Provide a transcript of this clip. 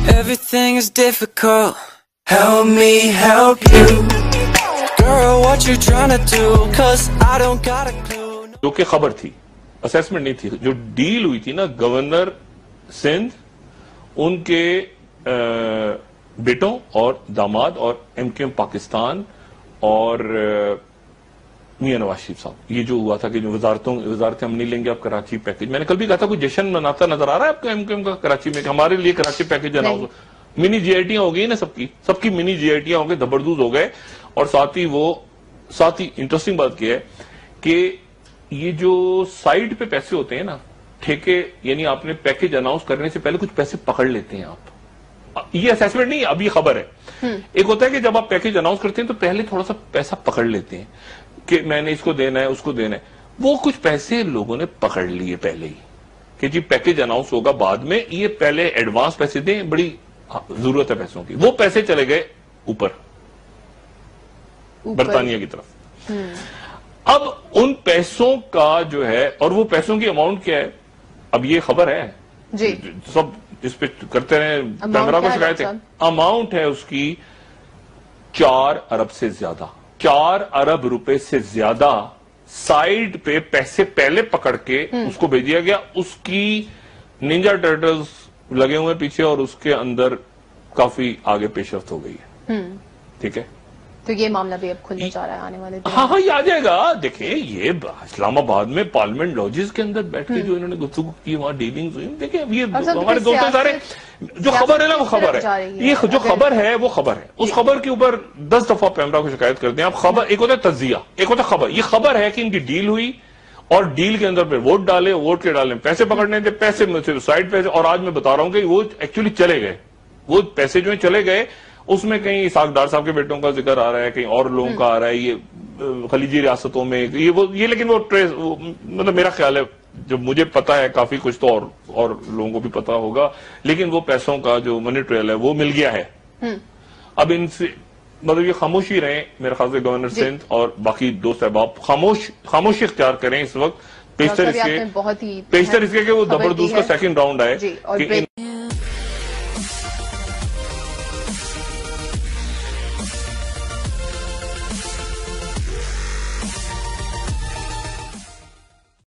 Everything is difficult. Help me help you. Girl, what you trying to do? 'Cause I don't got a clue. جو کہ خبر تھی، assessment نہیں تھی، جو ڈیل ہوئی تھی نا گورنر سندھ، ان کے بیٹوں اور داماد اور ایم کیو ایم پاکستان اور میاں نواز شریف صاحب، یہ جو ہوا تھا کہ جو وزارتیں ہم نہیں لیں گے آپ کراچی پیکج، میں نے کل بھی کہا تھا کوئی جشن مناتا نظر آ رہا ہے آپ کو ایم کیو ایم کا کراچی میں کہ ہمارے لیے کراچی پیکج اناؤنس، منی جی آئی ٹیاں ہو گئی نا، سب کی منی جی آئی ٹیاں ہو گئی، دبردوز ہو گئے، اور ساتھ ہی انٹرسٹنگ بات کیا ہے کہ یہ جو سائٹ پہ پیسے ہوتے ہیں نا ٹھیکے، یعنی آپ نے پیکج اناؤنس کرنے سے پہلے کچھ پیسے پکڑ لیتے ہیں آپ، یہ اسیسمنٹ نہیں، اب یہ خبر ہے۔ ایک ہوتا ہے کہ جب آپ پیکج اناؤنس کرتے ہیں تو پہلے تھوڑا سا پیسہ پکڑ لیتے ہیں کہ میں نے اس کو دینا ہے اس کو دینا ہے، وہ کچھ پیسے لوگوں نے پکڑ لیے پہلے ہی کہ جی پیکج اناؤنس ہوگا بعد میں، یہ پہلے ایڈوانس پیسے دیں، بڑی ضرورت ہے پیسوں کی، وہ پیسے چلے گئے اوپر برطانیہ کی طرف۔ اب ان پیسوں کا جو ہے، اور وہ پیسوں کی اماؤنٹ کیا ہے، اب یہ خبر ہے جی سب اس پہ کرتے رہے، کیمرہ کو شکایت ہے، اماؤنٹ ہے اس کی 4 ارب سے زیادہ، 4 ارب روپے سے زیادہ سائڈ پہ پیسے پہلے پکڑ کے اس کو بھیج دیا گیا، اس کی نینجا ٹرٹلز لگے ہوئے پیچھے اور اس کے اندر کافی آگے پیش رفت ہو گئی ہے، ٹھیک ہے۔ تو یہ معاملہ بھی اب کھلنے جا رہا ہے آنے والے دنوں میں۔ ہاں یہ آ جائے گا، دیکھیں یہ اسلام آباد میں پارلیمنٹ لاجز کے اندر بیٹھ کے جو انہوں نے گفتگو کی، وہاں ڈیلنگز ہوئی، دیکھیں اب یہ ہمارے دوستوں سارے جو خبر ہے نا وہ خبر ہے، یہ جو خبر ہے وہ خبر ہے، اس خبر کے اوپر 10 دفعہ پیمرا کو شکایت کرتے ہیں۔ اب خبر ایک ہوتا ہے تجزیہ، ایک ہوتا ہے خبر، یہ خبر ہے کہ ان کی ڈیل ہوئی اور ڈیل کے اندر پھر ووٹ ڈالے، ووٹ کے ڈالے پیسے پکڑنے تھے، پیسے میں سے سائڈ پیسے، اور آج میں بتا رہا ہوں کہ وہ ایکچولی چلے گئے، وہ پیسے جو ہیں چلے گئے، اس میں کہیں اسحاق ڈار صاحب کے بیٹوں کا ذکر آ رہا ہے، کہیں اور لوگوں کا آ رہا ہے، یہ خلیجی ریاستوں میں یہ لیکن وہ ٹریس، مطلب میرا خیال ہے جب مجھے پتا ہے کافی کچھ تو اور لوگوں کو بھی پتا ہوگا، لیکن وہ پیسوں کا جو منی ٹریل ہے وہ مل گیا ہے۔ اب ان سے مطلب یہ خاموشی رہیں، میرے خیال سے گورنر سندھ اور باقی دوست احباب خاموشی اختیار کریں اس وقت، پیشتر اس کے کہ وہ زبردست کا سیکنڈ راؤنڈ آئے کہ